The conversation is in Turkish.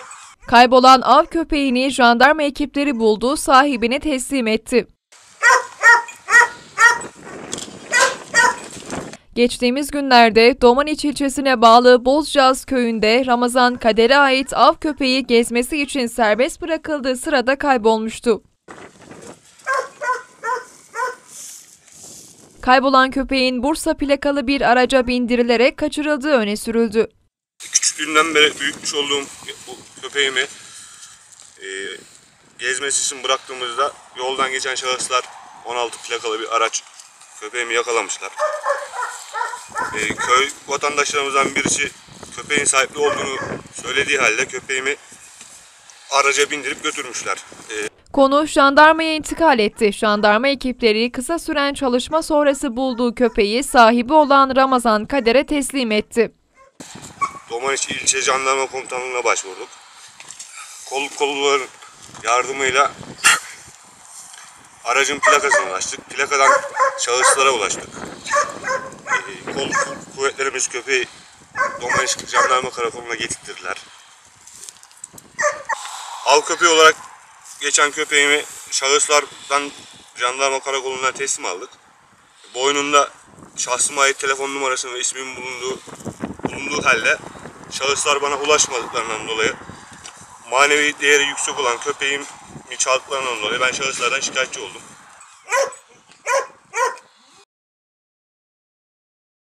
Kaybolan av köpeğini jandarma ekipleri buldu, sahibine teslim etti. Geçtiğimiz günlerde Domaniç ilçesine bağlı Bozcaz köyünde Ramazan Kader'e ait av köpeği gezmesi için serbest bırakıldığı sırada kaybolmuştu. Kaybolan köpeğin Bursa plakalı bir araca bindirilerek kaçırıldığı öne sürüldü. Küçüklüğümden beri büyütmüş olduğum bu köpeğimi gezmesi için bıraktığımızda yoldan geçen şahıslar 16 plakalı bir araç köpeğimi yakalamışlar. Köy vatandaşlarımızdan birisi köpeğin sahipli olduğunu söylediği halde köpeğimi araca bindirip götürmüşler. Konu jandarmaya intikal etti. Jandarma ekipleri kısa süren çalışma sonrası bulduğu köpeği sahibi olan Ramazan Kader'e teslim etti. Domaniç İlçe Jandarma Komutanlığı'na başvurduk. Kolluk kolluların yardımıyla aracın plakasına ulaştık. Plakadan şahıslara ulaştık. Kolluk kuvvetlerimiz köpeği Domaniç Jandarma Karakolu'na getirdiler. Av köpeği olarak geçen köpeğimi şahıslardan Jandarma Karakolu'na teslim aldık. Boynunda şahsıma ait telefon numarasının ve ismimin bulunduğu halde şahıslar bana ulaşmadıklarından dolayı manevi değeri yüksek olan köpeğimi çaldıklarından dolayı ben şahıslardan şikayetçi oldum.